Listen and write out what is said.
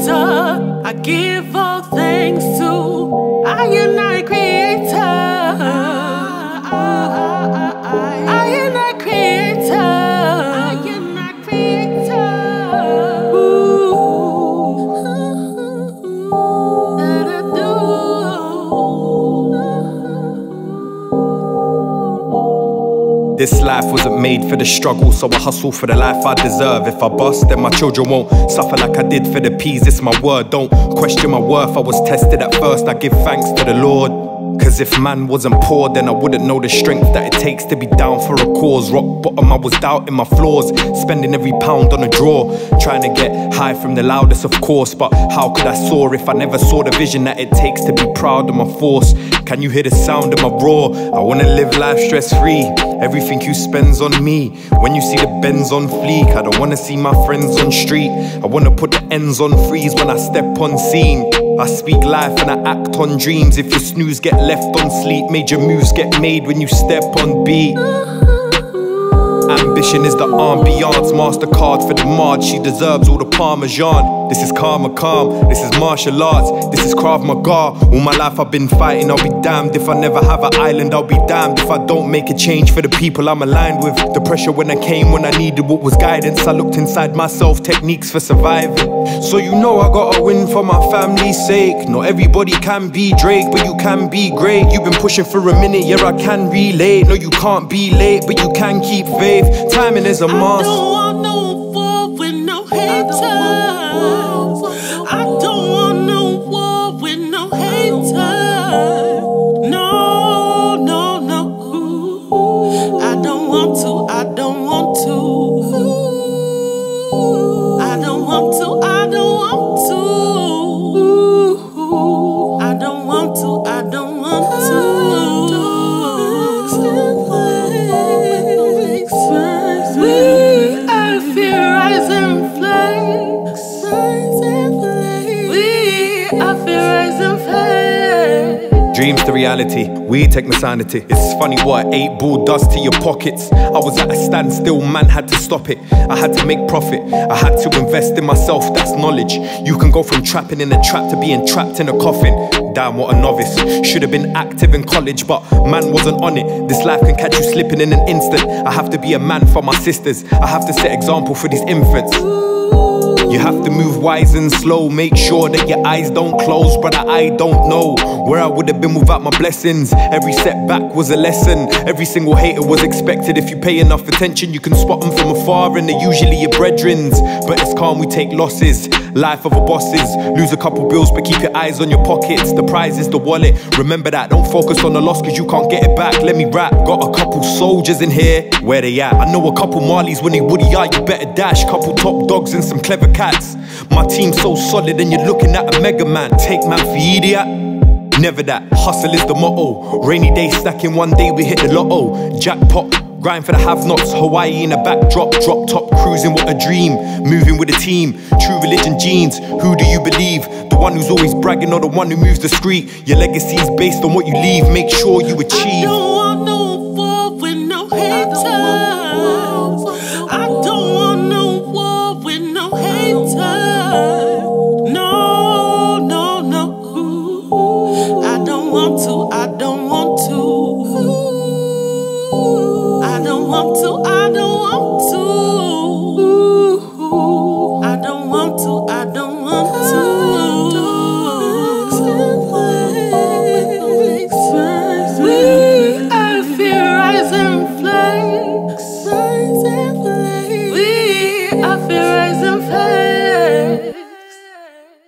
creator. I give all thanks to I am I creator. I am I creator. I am I creator. This life wasn't made for the struggle, so I hustle for the life I deserve. If I bust, then my children won't suffer like I did for the peas. It's my word, don't question my worth. I was tested at first, I give thanks to the Lord. Cause if man wasn't poor, then I wouldn't know the strength that it takes to be down for a cause. Rock bottom, I was doubting my flaws, spending every pound on a draw, trying to get high from the loudest, of course. But how could I soar if I never saw the vision that it takes to be proud of my force? Can you hear the sound of my roar? I wanna live life stress-free. Everything you spend's on me. When you see the Benz on fleek, I don't wanna see my friends on street. I wanna put the ends on freeze when I step on scene. I speak life and I act on dreams. If you snooze, get left on sleep. Major moves get made when you step on beat. Ambition is the ambiance, MasterCard for the Marge. She deserves all the Parmesan. This is karma calm, this is martial arts, this is Krav Maga. All my life I've been fighting, I'll be damned if I never have an island. I'll be damned if I don't make a change for the people I'm aligned with. The pressure when I came, when I needed what was guidance. I looked inside myself, techniques for surviving. So you know I gotta win for my family's sake. Not everybody can be Drake, but you can be great. You've been pushing for a minute, yeah I can relate. No you can't be late, but you can keep faith. Timing is a must. I don't want no war with no haters. I don't want no war with no haters. No, no, no. I don't want to, I don't want to. I don't want to, I don't want to. I don't want to, I don't want to. Dreams to reality, we take my sanity. It's funny what 8 ball does to your pockets. I was at a standstill, man had to stop it. I had to make profit, I had to invest in myself, that's knowledge. You can go from trapping in a trap to being trapped in a coffin. Damn, what a novice. Should have been active in college, but man wasn't on it. This life can catch you slipping in an instant. I have to be a man for my sisters. I have to set example for these infants. You have to move wise and slow. Make sure that your eyes don't close. Brother, I don't know where I would have been without my blessings. Every setback was a lesson. Every single hater was expected. If you pay enough attention, you can spot them from afar, and they're usually your brethrens. But it's calm, we take losses. Life of a bosses. Lose a couple bills, but keep your eyes on your pockets. The prize is the wallet. Remember that, don't focus on the loss, cause you can't get it back. Let me rap. Got a couple soldiers in here. Where they at? I know a couple Marleys when they woody are, you better dash. Couple top dogs and some clever cats. My team's so solid and you're looking at a mega man. Take man for idiot. Never that. Hustle is the motto. Rainy day stacking, one day we hit the lotto. Jackpot, grind for the have-nots. Hawaii in a backdrop, drop top cruising, what a dream. Moving with a team, true religion genes. Who do you believe? The one who's always bragging or the one who moves the street? Your legacy's based on what you leave, make sure you achieve. I don't want no war with no haters.